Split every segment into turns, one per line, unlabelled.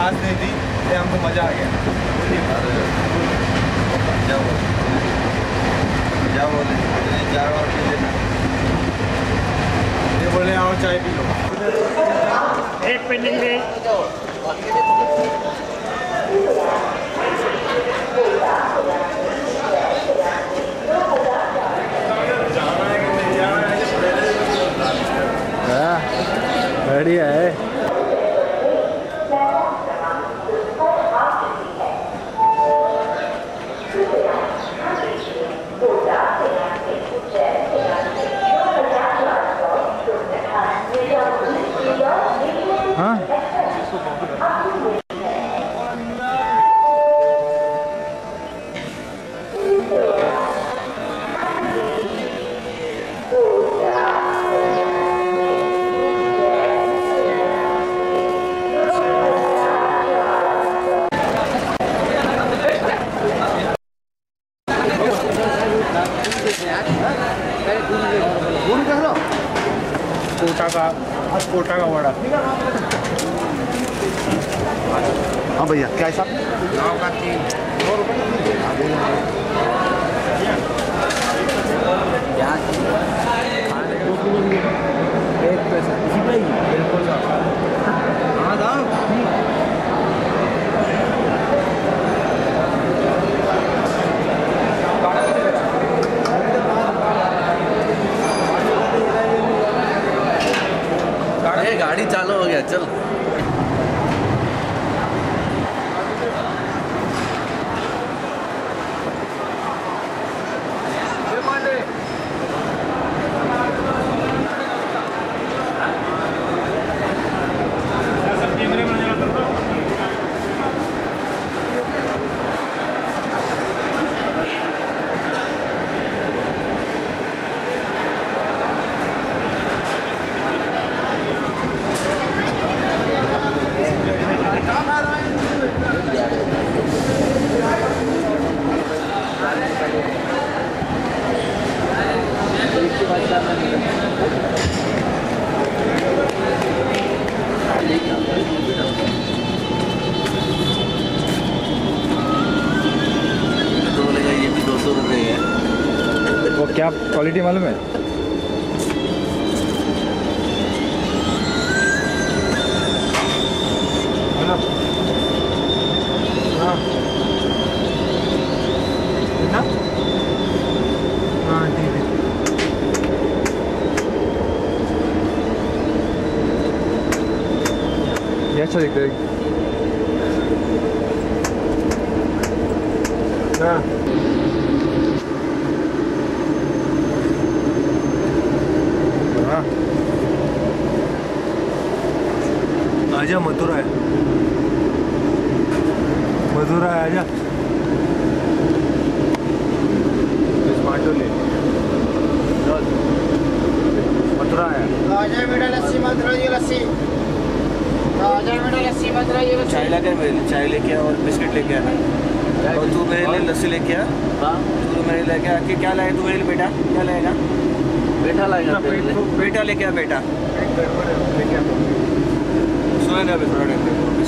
खास नहीं थी, ये हमको मज़ा आ गया। क्या बोले 4 बार पी लेना, ये बोले आओ चाय पी लो।
एक पेंडिंग में
बढ़िया है। हाँ कोटा का वड़ा।
हाँ भैया क्या है साहब?
9 का 3 100 रुपये। एक पैसा बिल्कुल। हाँ दाम
गाड़ी चालू हो गया, चल।
वो क्या क्वालिटी मालूम है?
हाँ ठीक है।
ये अच्छा दिखता है।
हाँ आजा मथुरा है, मथुरा है, आजा मथुरा है।
आजा बेटा लस्सी मथुरा की लस्सी। आजा बेटा लस्सी मथुरा की लस्सी।
चाय लाकर चाय लेके आ और बिस्किट लेके आना, और तू मेरे लिए लस्सी लेके आ। तू मेरे लेके आके क्या लाए? तू मेरे लिए बेटा क्या लाएगा? बेटा लाएगा, बेटा लेके आ। बेटा सुनेगा भी थोड़ा टाइम वापस।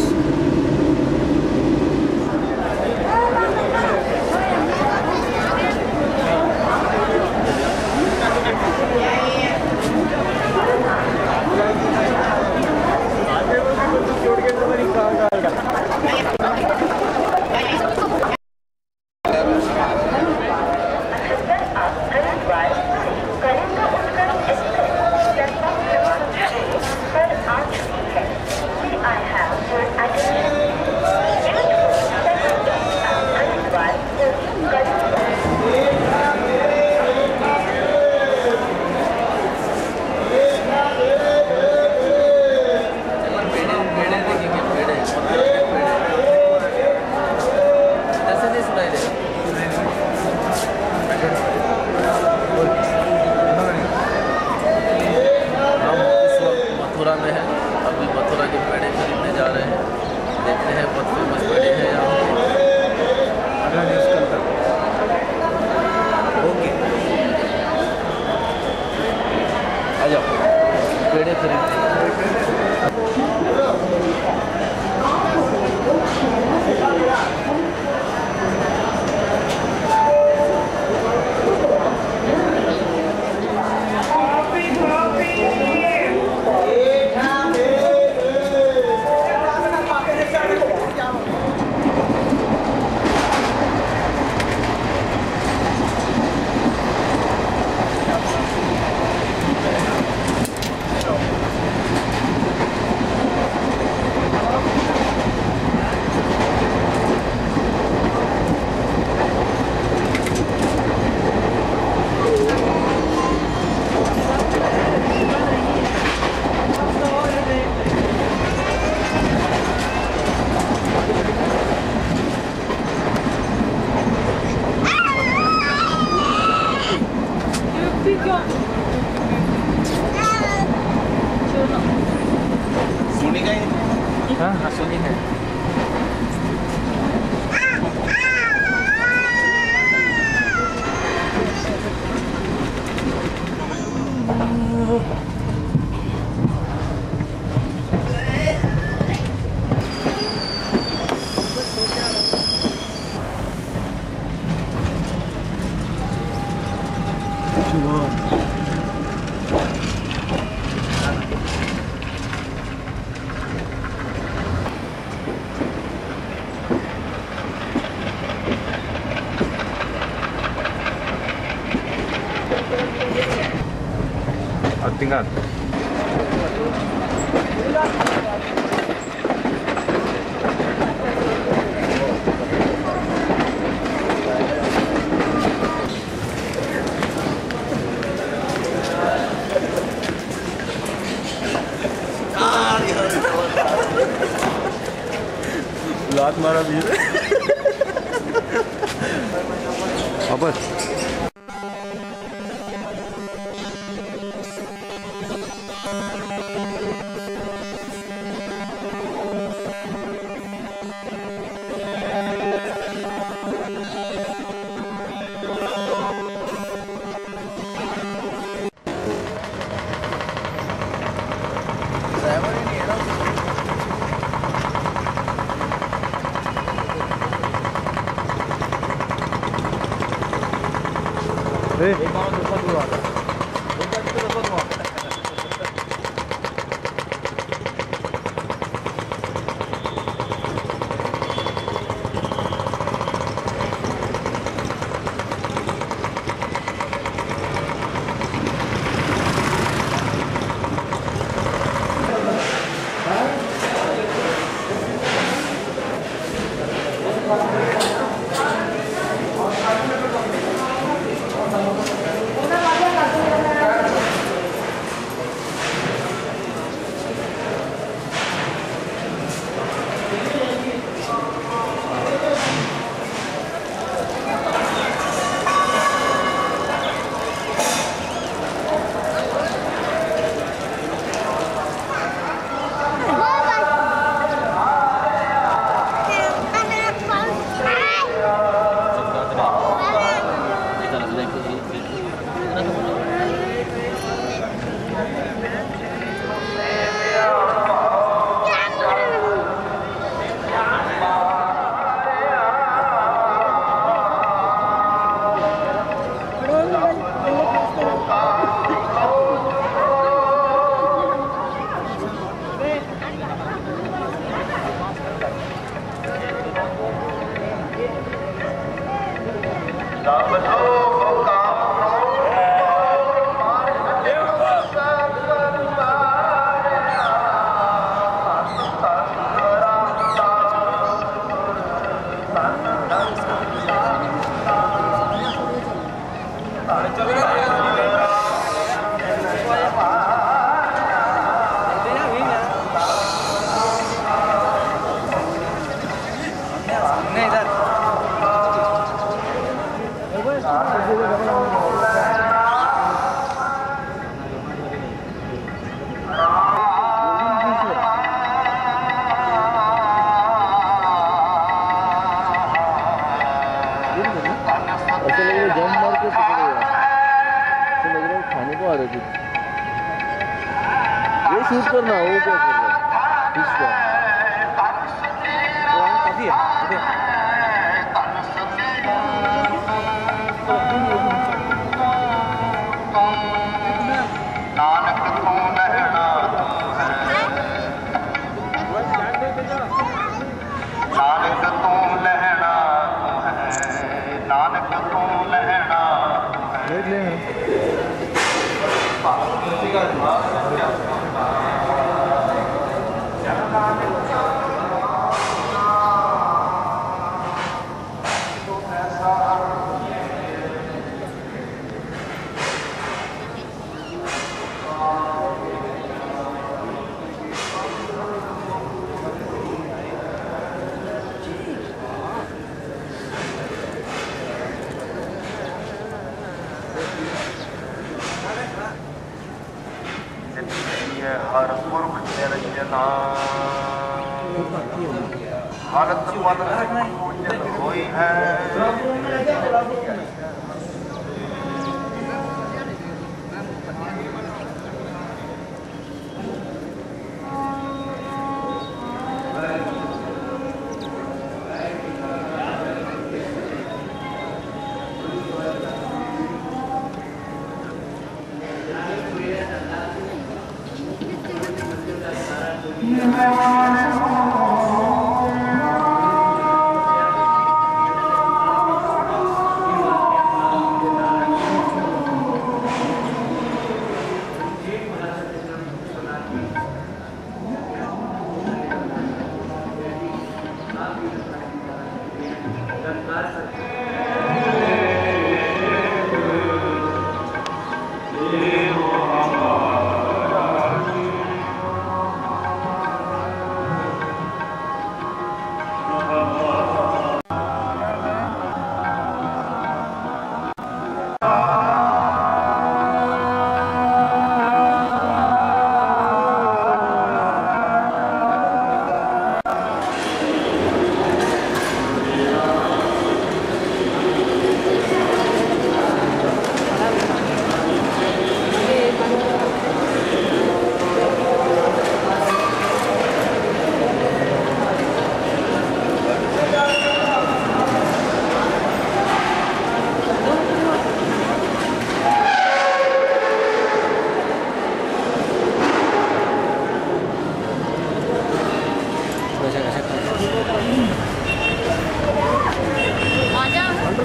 मथुरा में है, अभी मथुरा के पेड़े खरीदने जा रहे हैं। देखते हैं बहुत फेमस पेड़े हैं यहाँ। ओके आ जाओ, पेड़े खरीदते हैं।
tinggal.
लात मारा भी
वापस
शूट करना वो क्या कर रहा है इसका
काफी है
हर पुरख निरंजना हालत पल पूजन होई है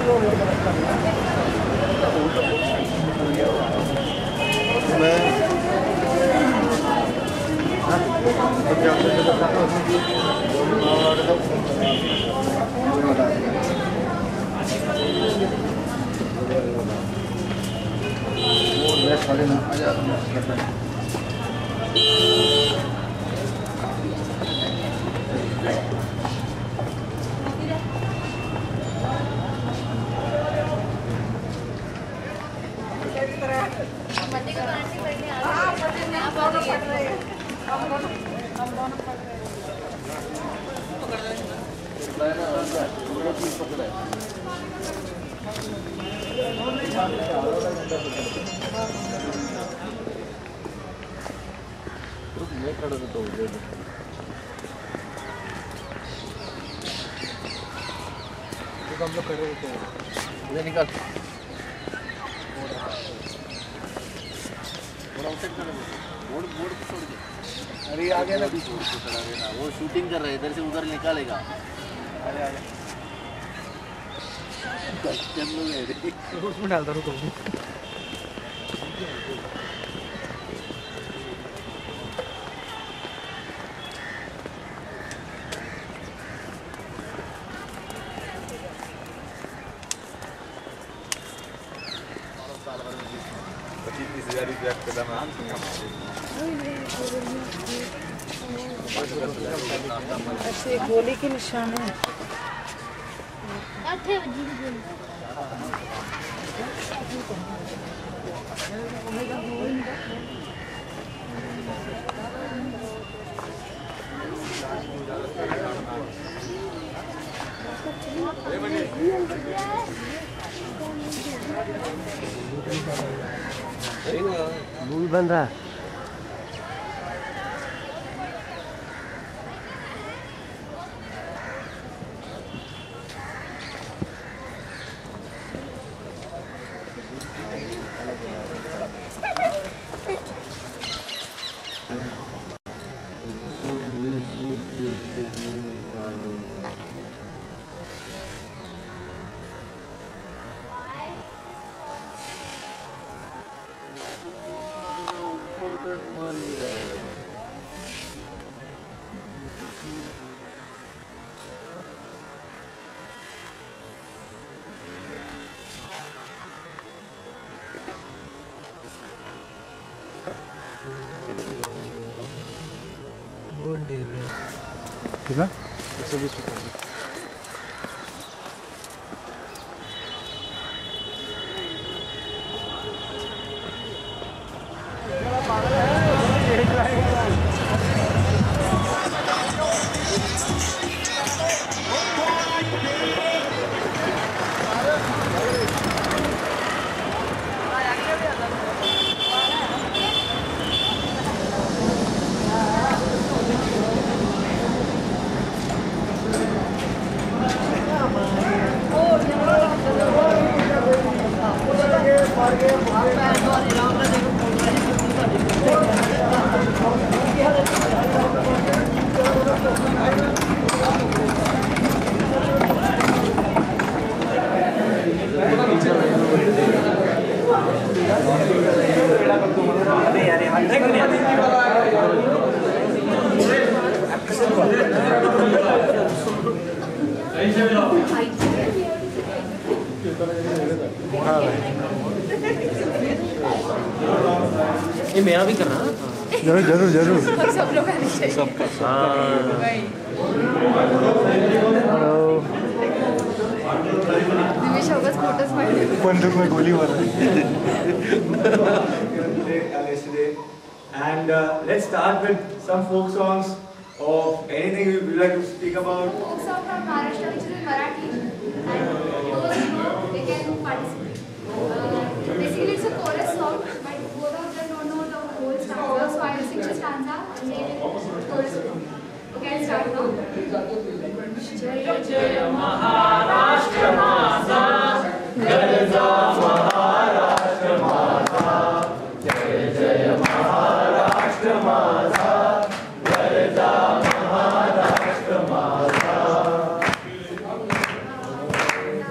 हम लोग खड़े होते हैं
इधर निकल बोर्ड को छोड़ दे।
अरे आ गया ना
बोर्ड को चढ़ा देना, वो शूटिंग कर रहा है, इधर से उधर निकालेगा।
अरे आ गया
उसमें डालता हूँ।
ऐसे गोली के निशान है।
मूवी बन रहा है।
कितना?
120 रुपये।
ये मेरा भी करना।
जरूर जरूर जरूर।
सब लोग आने चाहिए।
सबका
दिनेश होगा फोटोज पढ़ने।
बंदूक में गोली मारा।
And let's start with some folk songs of anything you would like to speak about.
Folk song from Maharashtra, which is in Marathi, and those who know, they can participate. Basically, it's a chorus song, but both of them don't know the whole stanza, so I will sing the stanza and they will chorus song. Okay, I'll start now. Jaya Jaya Maharashtra Maza, Garza Maharashtra Maza, Jaya Jaya Maharashtra Maza, Garza Maharashtra Maza.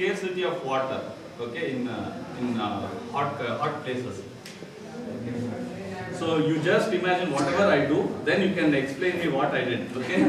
scarcity of water, okay, in hot places. Okay. So you just imagine whatever I do, then you can explain me what I did, okay?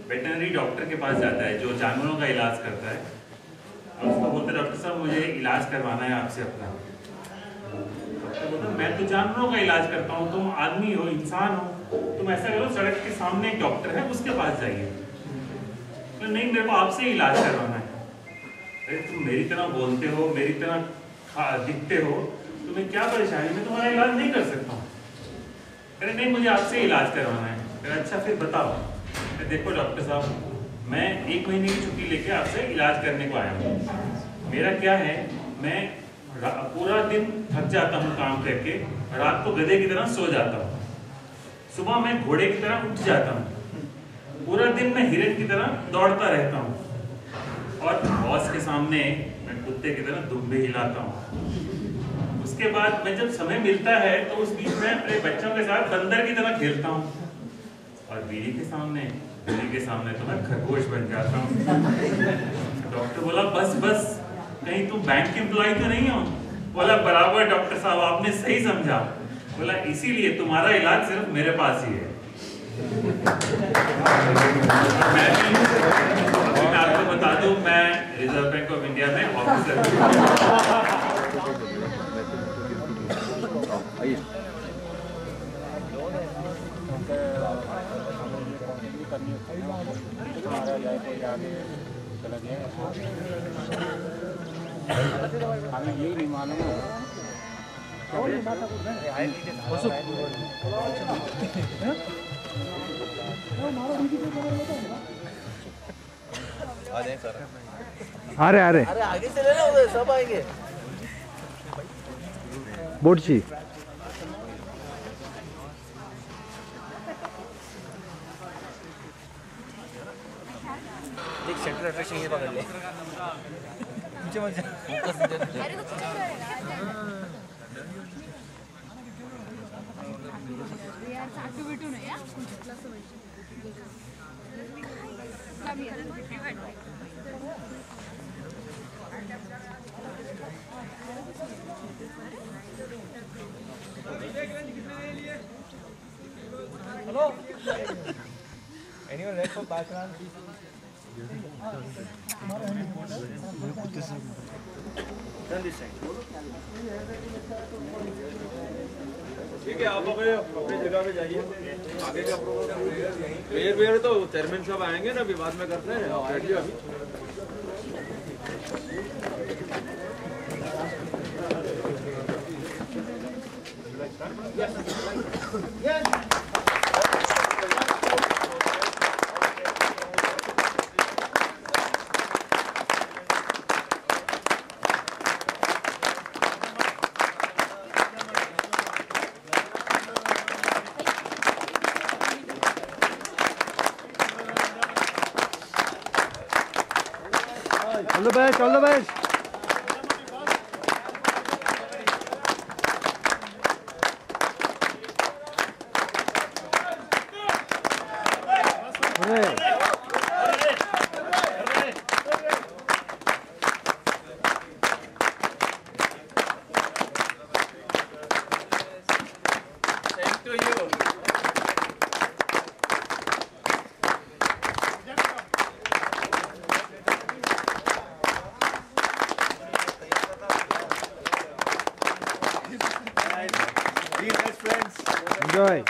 Veterinary doctor के पास जाता है जो जानवरों का इलाज करता है, और उसको बोलते हैं डॉक्टर साहब मुझे इलाज करवाना है आपसे अपना। डॉक्टर बोलता है मैं तो जानवरों का इलाज करता हूँ, तुम आदमी हो, इंसान हो, तुम ऐसा करो सड़क के सामने एक डॉक्टर है उसके पास जाइए। तो नहीं, मेरे को आपसे इलाज करवाना है। अरे तुम मेरी तरह बोलते हो, मेरी तरह दिखते हो, तुम्हें क्या परेशानी, मैं तुम्हारा इलाज नहीं कर सकता हूँ। अरे नहीं, मुझे आपसे इलाज करवाना है। अरे अच्छा फिर बताओ। देखो डॉक्टर साहब, मैं 1 महीने की छुट्टी लेके आपसे इलाज करने को आया हूँ। मेरा क्या है, मैं पूरा दिन थक जाता हूँ काम करके, रात को गधे की तरह सो जाता हूँ, सुबह मैं घोड़े की तरह उठ जाता हूँ, पूरा दिन मैं हिरन की तरह दौड़ता रहता हूँ, और बॉस के सामने मैं कुत्ते की तरह दुम भी हिलाता हूँ। उसके बाद मैं जब समय मिलता है तो उस बीच में अपने बच्चों के साथ बंदर की तरह खेलता हूँ, और बीड़ी के सामने तो मैं खरगोश बन जाता हूँ। डॉक्टर बोला बस बस, कहीं तुम बैंक एम्प्लॉय तो नहीं हो? बोला बराबर डॉक्टर साहब, आपने सही समझा। बोला इसीलिए तुम्हारा इलाज सिर्फ मेरे पास ही है। मैं आपको बता दूं, मैं रिजर्व बैंक ऑफ इंडिया में ऑफिसर
हमें ये नहीं मालूम है।
आ रहे
अरे आगे से लेना, उधर सब आएंगे।
बोटची
एक सेंटर अट्रैक्शन ये पकड़ ले, पीछे मत जा।
Hello. Anyone ready for background? ठीक है, आप अपने जगह पे जाइए। आगे का प्रोग्राम प्रेयर तो चेयरमैन साहब आएंगे ना, अभी बाद में करते हैं। आप बैठिए अभी।
all the best, all the best. Enjoy.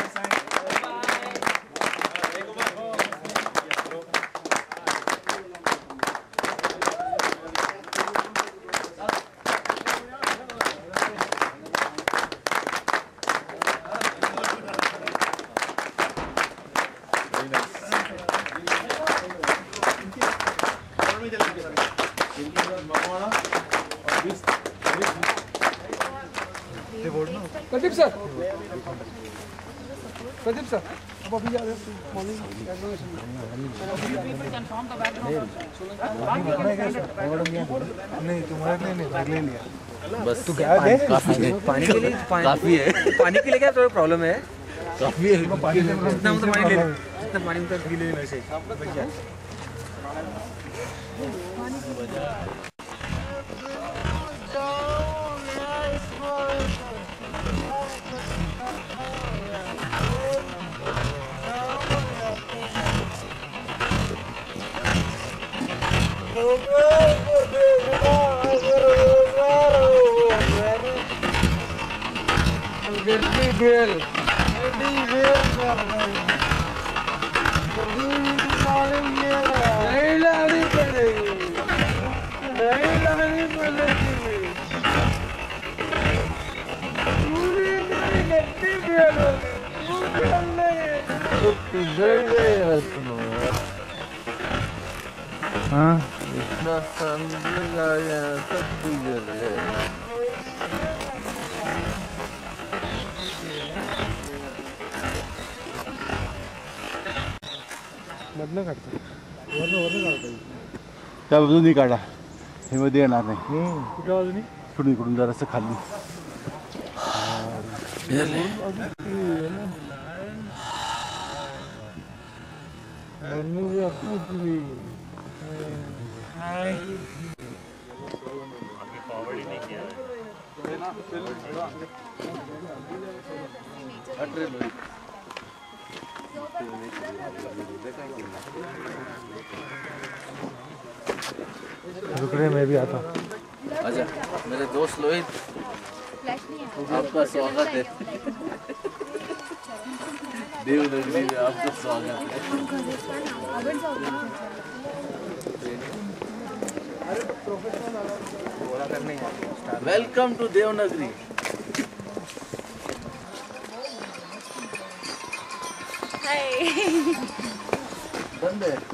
Pradeep sir, Pradeep sir, अब अभी जा रहे हैं मॉर्निंग नहीं, तुम्हारे लिए नहीं, ले लिया बस। तू क्या है?
पानी के लिए काफी है। पानी के लिए क्या थोड़ा प्रॉब्लम है? काफी है, जितना पानी ले, जितना पानी मतलब पी ले वैसे।
हाँ
इतना संग आया सब गुजर गए।
मधनं काढतो वरनं काढतो
त्या बाजूनी काढा हे मध्ये येणार नाही
कुठल्या बाजूनी
इकडून इकडून जरासं खाली
रुक रहे मैं भी आता हूँ।
अच्छा मेरे दोस्त लोहित आपका स्वागत है देवनगरी में आपका स्वागत है। Welcome to Devnagari. बंद है।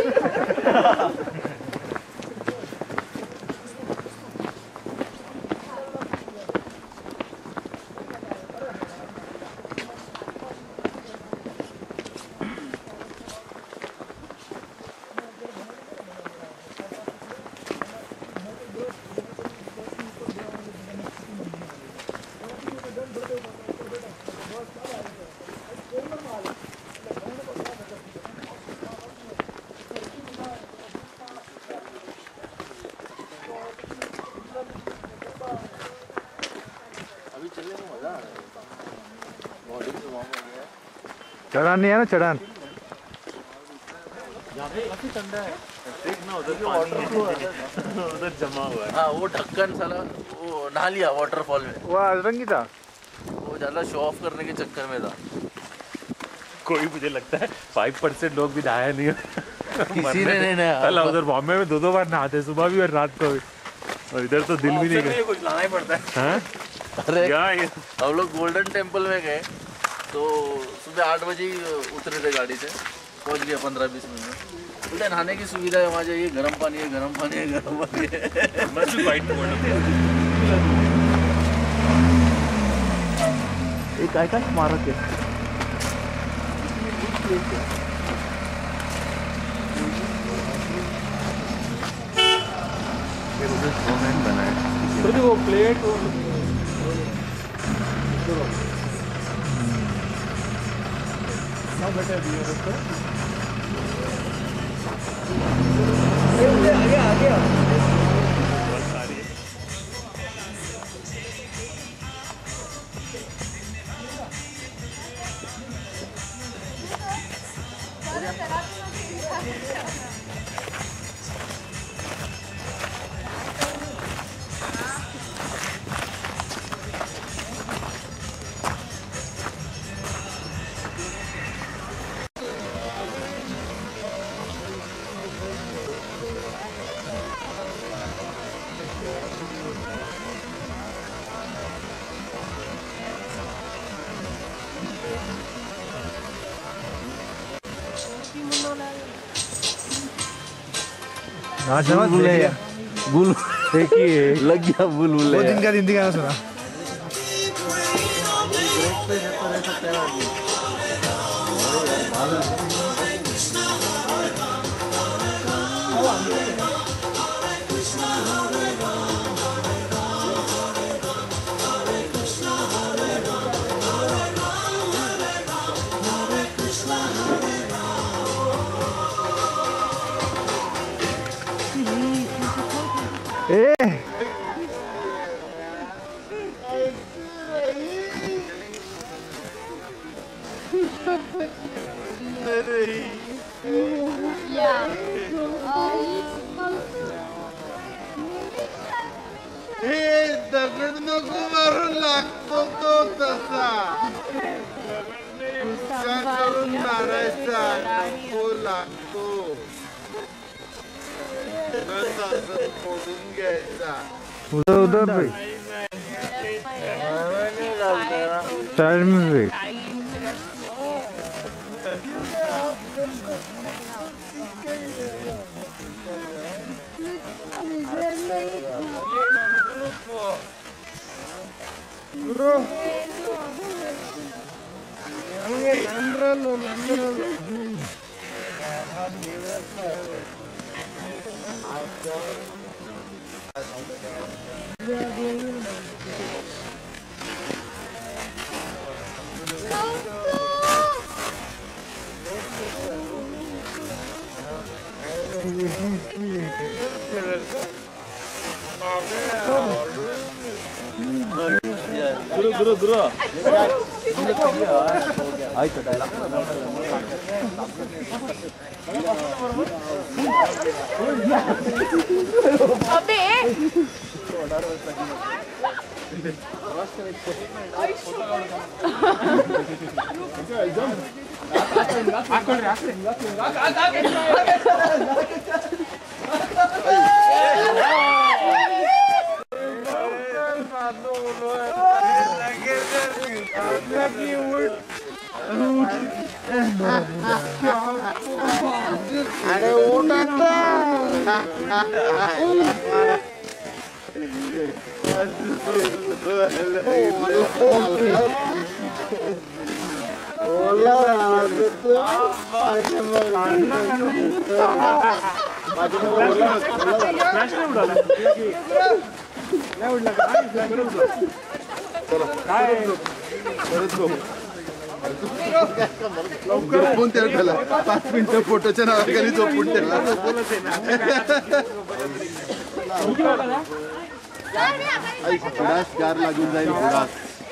चढ़ान नहीं है ना चढ़ान
उधर जमा हुआ है। हाँ वो ढक्कन साला वो नहा लिया वाटरफॉल में।
वो अजरंगी था
वो ज्यादा शो ऑफ करने के चक्कर में था।
कोई मुझे लगता है 5% लोग भी नहाया नहीं
किसी ने नहीं नहाया।
अल्लाह उधर बॉम्बे में 2-2 बार नहाते सुबह भी और रात को भी और इधर तो दिल भी नहीं गया
कुछ लाना ही पड़ता है।
हाँ?
अरे
क्या
हम लोग गोल्डन टेम्पल में गए तो सुबह 8 बजे ही उतरे थे गाड़ी से, पहुंच गया 15-20 मिनट में। बोलते नहाने की सुविधा है वहाँ जाइए, गर्म पानी है गर्म पानी है गर्म पानी है।
एक काय का स्मारक है
तो वो प्लेट
बुल देखिए
लग गया बुलबुल।
वो दिन का हिंदी गाना सुना
Yeah.
हे दगड नको मारून लागतो तो तसा गुस्सा करून मारायचा नको लागतो तसा फोडून घ्यायचा
उधर उधर भाई साइड में भाई
गुरु
अबे
अरे उठ झोपून त्याला 5 मिनिटं फोटोच्या नावाखाली झोपून त्याला घोडास गार लागून जाईल घोडास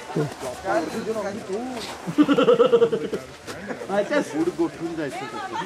फूड गोठून जायचं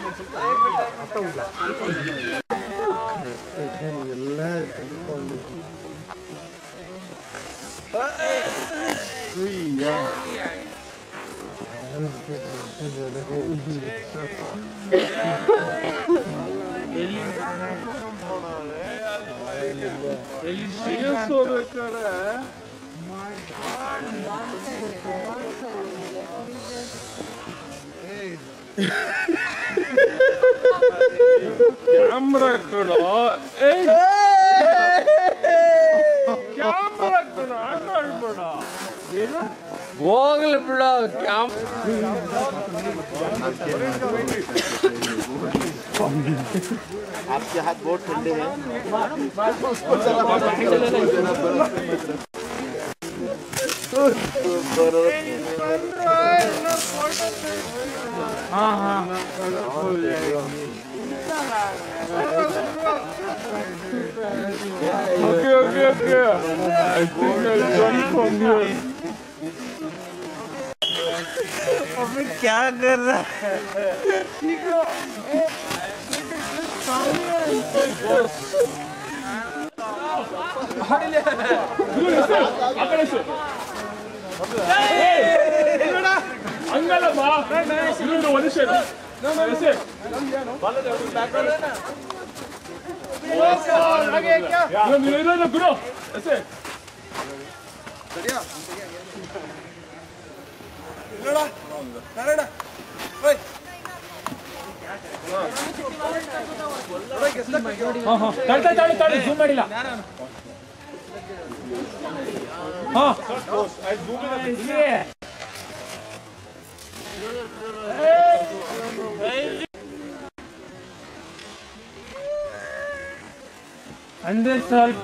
कैमरा करो कैमरा करो अंदर बड़ा ಹೋಗ್ಲಿ ಬಿಡ
आपके हाथ बहुत ठंडे हैं
हाँ हाँ okay okay okay I think I'll join from here.
अबे क्या कर रहा है
ಹಂಗಲ್ಲ ಬಾ ಇನ್ನೊಂದು ಒಂದು ಶೇರ್ ಗುರು ಎಸೆ ತಾಳಿ ಝೂಮ್ ಮಾಡಿಲ್ಲ ಹಾ ಅಂದ್ರೆ ಸ್ವಲ್ಪ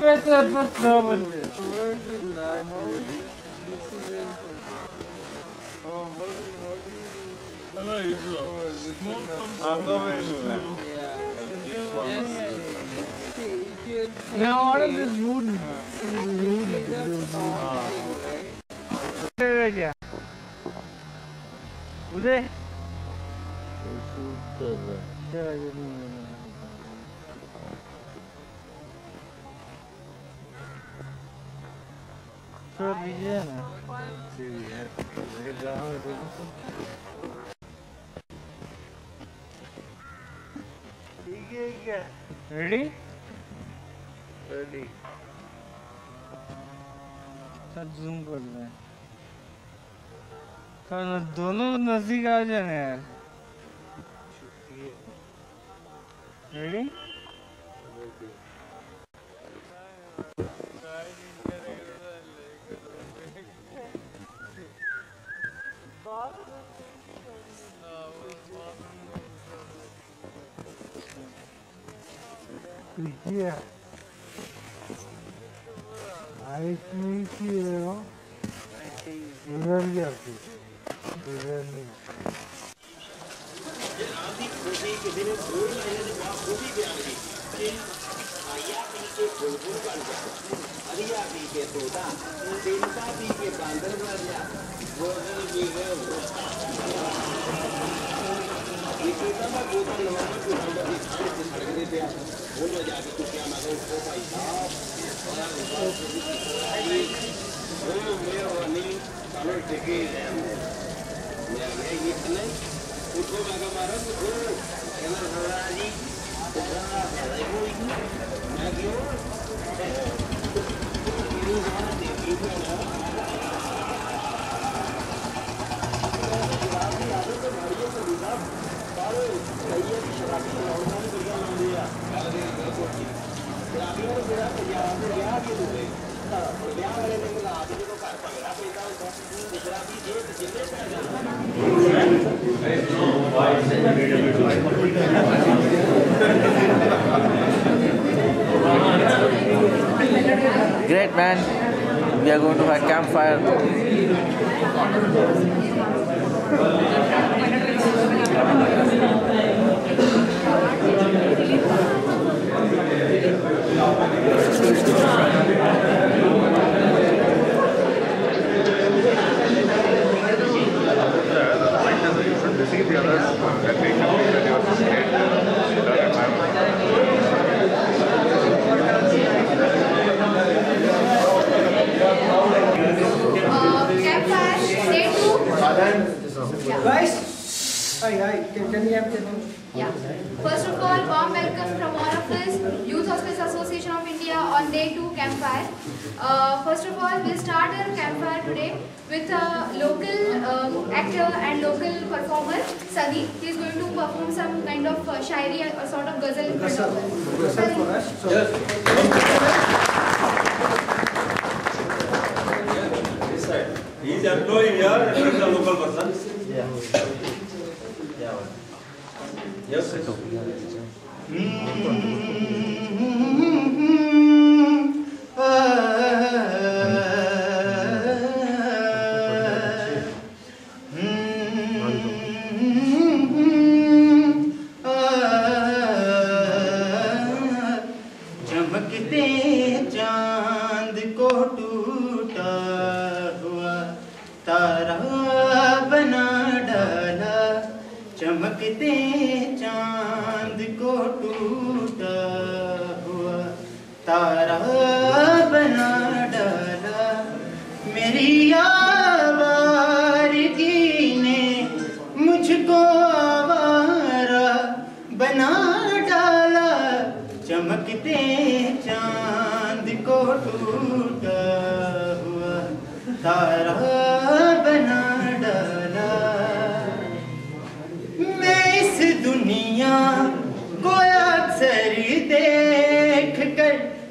Now what is this mood? Uday.
तो दीजिए ना। ठीक है क्या? रेडी? रेडी। सर जूम कर लें। सर दोनों नजदीक आ जाए यार। Ready? Yeah. I think you
Great, man. We are going to have campfire.
Guys, hi, can you have the name?
Yeah. First of all, warm welcome from all of us, Youth Hostess Association of India on day 2 campfire. First of all, we'll start our campfire today with a local actor and local performer, Sunny. He is going to perform some kind of shairi or sort of ghazal in front of us.
Ghazal for us.
Yes. He is employee here and he is a local person. Yes, sir.
चमकते चांद को टूटा हुआ तारा बना डाला, चमकते चांद को टूटा हुआ तारा बना डाला, मेरी आवारगी ने मुझको आवारा बना डाला, चमकते चांद को टूटा हुआ तारा बना डाला। मैं इस दुनिया को अक्सर देख कर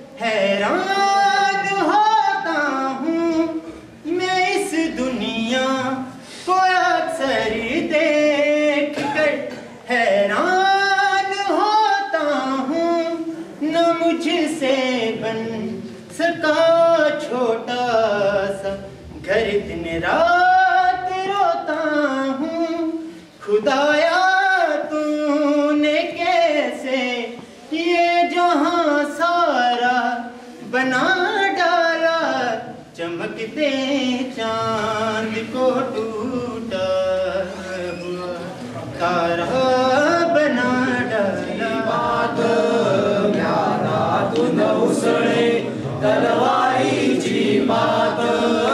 हैरान होता हूँ, मैं इस दुनिया को अक्सर देख कर हैरान होता हूँ, न मुझसे बन सका छोटा सा घर, दिन रात रोता हूँ, खुदाया तूने कैसे ये जहां सारा बना डाला, चमकते चांद को टूटा हुआ तारा बना डाला। तलवारीची बात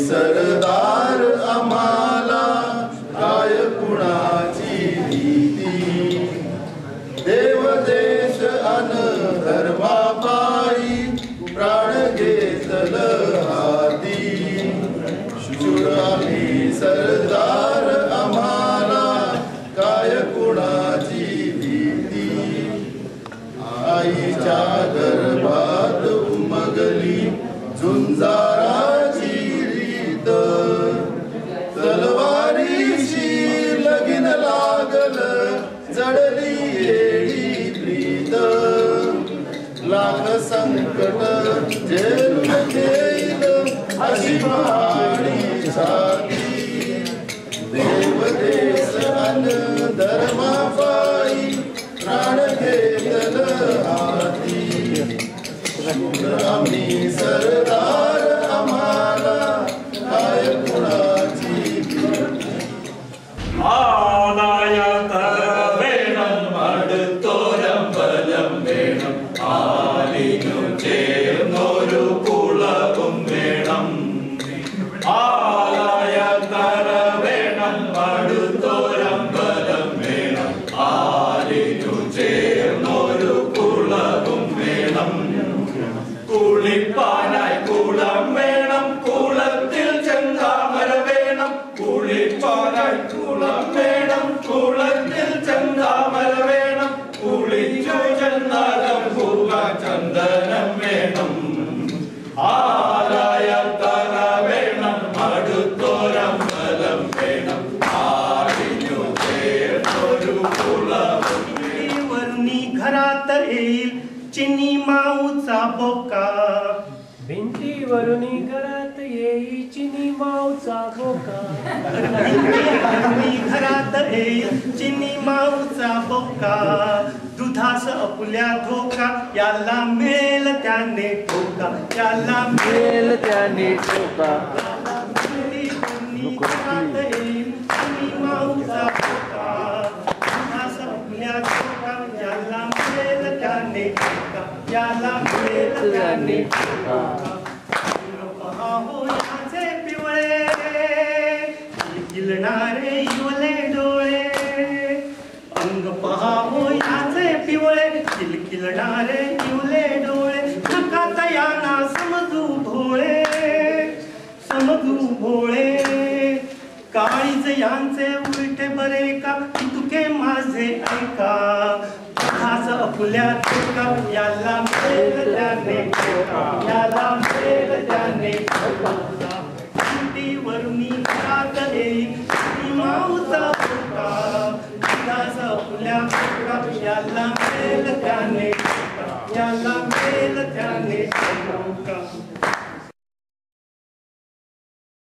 सरदार आम्हाला काय कुणाची भीती देव देश अन धर्मापायी प्राण घेतल हाती शूर आम्ही सरदार आम्हाला काय कुणाची भीती आईच्या गर्भात उमगली झुंजाराची रीत तलवारीशी लगीन लागल जडली येडी प्रीत लाख संकट झेलून घेईल अशी पहाडी छाती देव देश अन धर्मापायी प्राण घेतल हाती आम्ही सरदार आम्हाला काय कुणाची
आलाय तरवेणं मडतोरंबलं वेणं आलिनुचे नोरु कुलकुं वेणं आलाय तरवेणं मडतोरंबलं वेणं आलिनुचे नोरु कुलकुं वेणं കുളിപ്പാനായി കുളം വേണം കുളത്തിൽ ചെന്താമര വേണം കുളിപ്പാനായി കുളം വേണം കുളത്തിൽ ചെന്താമര വേണം കുളിച്ചു ചെന്നാലും പൂക ചന്ദനം വേണം ആരായ തറ വേണം അടുത്തോരമ്പലം വേണം ആടിഞ്ഞു ചേർന്നൊരു കുളവും
वरनी घरात येईल चिनी माऊचा बोका भिंतीवरुनी घरात येईल चिनी माऊचा बोका भिंतीवरुनी घरात येईल चिनी माऊचा बोका दुधास अपुल्या धोका याला मिळेल त्याने ठोका याला मिळेल त्याने ठोका भिंतीवरुनी घरात येईल चिनी माऊचा बोका दुधास अपुल्या धोका याला मिळेल त्याने ठोका याला मिळेल त्याने ठोका पहावयाचे पिवळे किलणारे इवले डोळे अंग पहावयाचे पिवळे किलकिलणारे इवले डोळे नकात याना समजू भोळे काळीज यांचे उलटे बरे का तुके माझे ऐका खास अपुल्या ठोका याला मिळेल त्याने ठोका याला मिळेल त्याने ठोका